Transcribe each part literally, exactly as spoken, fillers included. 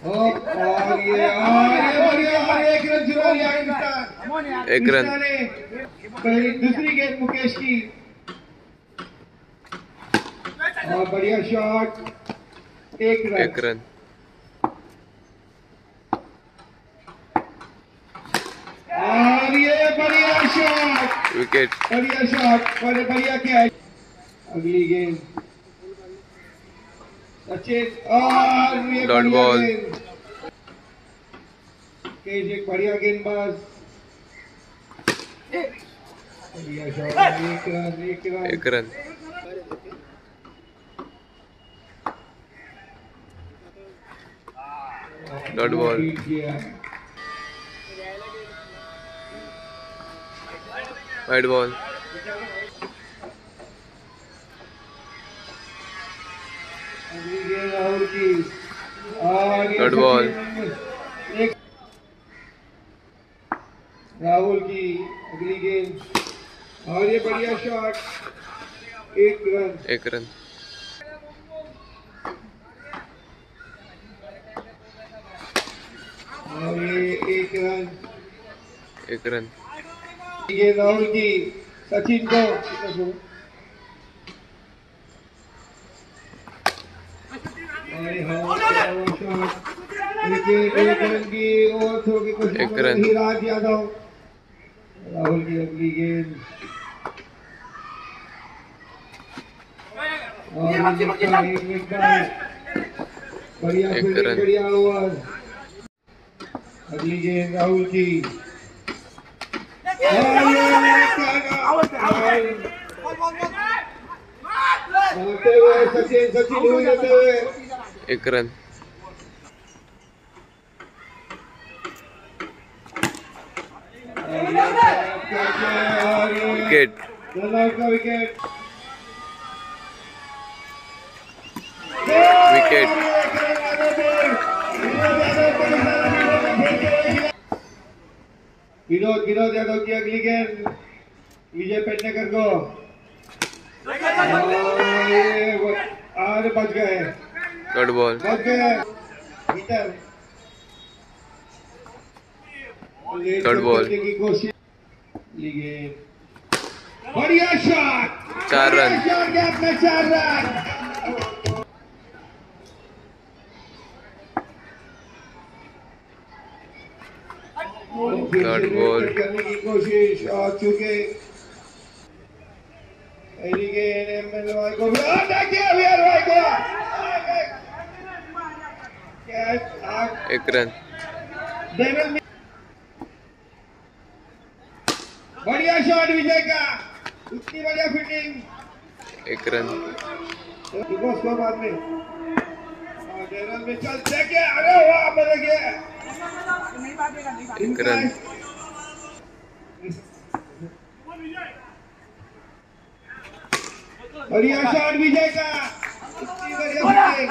और ये और ये और एक रन चुरा लिया हिंदुस्तान। एक रन। पहली दूसरी गेंद मुकेश की और बढ़िया शॉट। एक रन। एक रन। और ये बढ़िया शॉट। विकेट। बढ़िया शॉट। बड़े बढ़िया कैच। अगली गेंद सचिन और ये डॉट बढ़िया बॉल। गेंद। केज एक बढ़िया गेंदबाज। बढ़िया शॉट। एक रन। एक रन। एक run. Dot ball. Wide ball. Rahul की और डॉट बॉल। राहुल की अगली गेंद और ये बढ़िया शॉट। एक रन। एक रन। और ये एक रन। एक रन। ये राहुल की सचिन को एक रन की ओवर थ्रो की कोशिश। एक रन। हिराज यादव। राहुल की अगली गेंद बढ़िया फील्डिंग। बढ़िया ओवर। अगली गेंद राहुल की हुए सचिन सचिन हो जाते हुए। एक रन। विकेट। का विकेट। विकेट। विनोद विनोद यादव की अगली गेंद विजय पेडनेकर को और बच गए। Dot ball. बच गए। Metre dot ball. की कोशिश। बढ़िया शॉट। चार रन। शॉट गैप में चार रन। Dot ball. करने की कोशिश और चूंकि पहली गेंद को एक रन। बढ़िया शॉट विजय का। इतनी बढ़िया फील्डिंग। एक रन। स्कोर बाद में डेरल में चल देखिए। अरे वाह बदल गया। एक रन। बढ़िया शॉट विजय का। इतनी बढ़िया फील्डिंग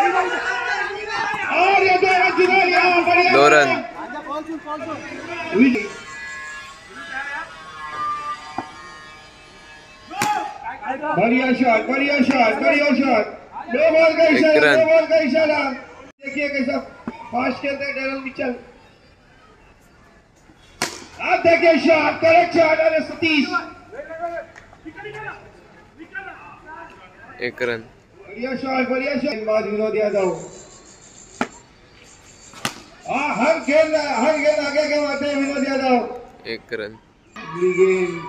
और ये दो रन चुरा लिया। बढ़िया दो रन। बढ़िया शॉट। बढ़िया शॉट। बढ़िया शॉट। दो बॉल का इशारा। दो बॉल का इशारा। देखिए कैसा फास्ट खेलते हैं डेरल मिचेल। आप देखिए शॉट। Correct shot. अरे सतीश। एक रन। बढ़िया शॉट। बढ़िया शॉट। बाद विनोद यादव हाँ हर गेंद हर गेंद आगे के आते हैं विनोद यादव। एक रन। अगली गेंद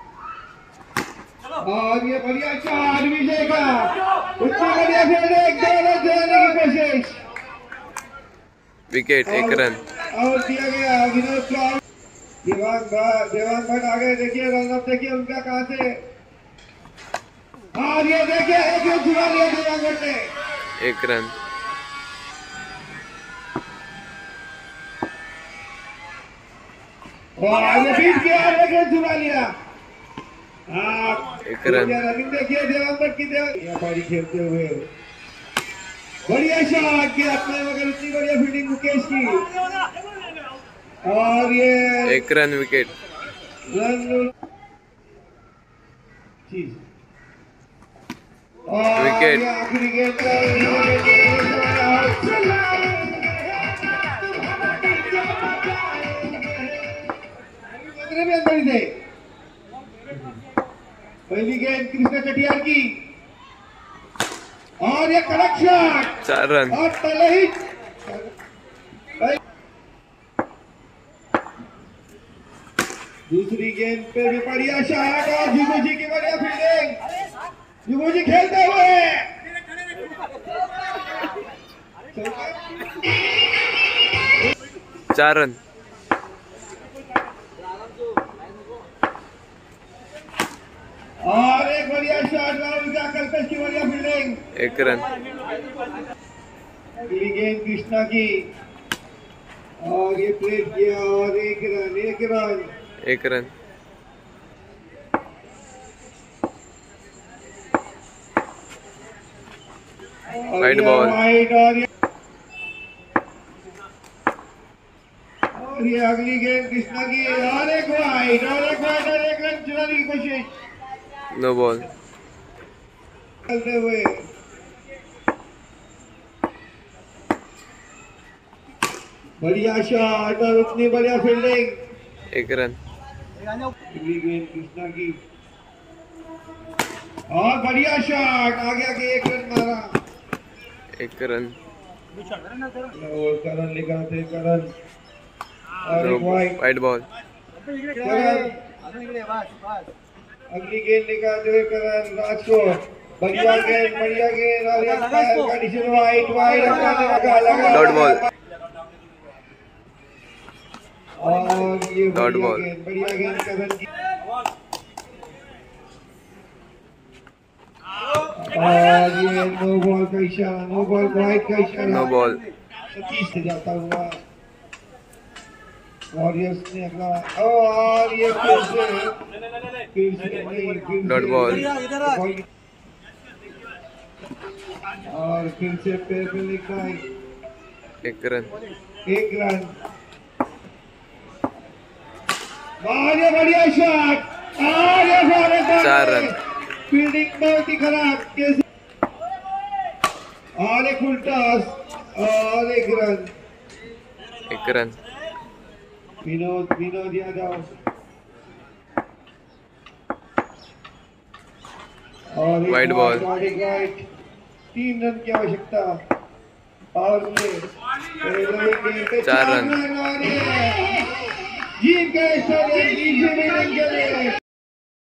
और ये बढ़िया शॉट विजय का। इतनी बढ़िया फील्डिंग। दो रन जोड़ने की कोशिश। विकेट। एक रन। आउट दिया गया विनोद को। देवांग देवांग भट्ट आगे देखिए। रनअप देखिए उनका कहां से। और ये देखिए एक रन चुरा लिया देवांग भट्ट ने। एक रन। और ये बीट किया। एक रन चुरा लिया। एक रन। रनिंग देखिए देवांग भट्ट की। व्यापारी खेलते हुए बढ़िया शॉट किया अपने मगर इतनी बढ़िया फील्डिंग मुकेश की। और ये एक रन। विकेट। Run wicket. आखिरी गेंद दूसरे पहली गेंद कृष्णा चटियार की और ये कड़क शॉट चार रन और पहले ही दूसरी गेंद पे भी बढ़िया शॉट और जुगू जी की बढ़िया फील्डिंग जुगू जी खेलते हुए चार रन और एक बढ़िया शॉट राहुल का कल्पेश की बढ़िया फील्डिंग एक रन अगली गेंद कृष्णा की और ये प्लेट किया और एक रन एक रन एक रन वाइड बॉल वाइड और ये और ये अगली गेंद कृष्णा की और एक वाइड और एक वाइड और एक रन चुराने की कोशिश नो बॉल चलते हुए बढ़िया शॉट और उतनी बढ़िया फील्डिंग एक रन अगली गेंद कृष्णा की और बढ़िया शॉट आगे आगे एक रन मारा एक रन और करण निकालते करण और एक वाइड वाइड बॉल अगली गेंद निकालते हुए करण राजकोट बढ़िया गेंद बढ़िया गेंद और एक कंडीशन वाइड वाइड लगा लगा डॉट बॉल और ये डॉट बढ़िया बॉल गेंद बढ़िया गेंद करण की और ये नो बॉल का इशारा नो बॉल वाइड का इशारा नो बॉल सतीश से जाता हुआ और ये उसने अगला और ये फिर से फिर से नहीं फिर डॉट बॉल और फिर से पैर पे लिखा है एक रन एक रन और ये बढ़िया शॉट और ये फॉरे चार रन फील्डिंग बहुत ही खराब कैसे और एक फुल टॉस और एक रन एक रन विनोद विनोद यादव और वाइड बॉल वाइड तीन रन की आवश्यकता पावर प्ले चार रन जीत गए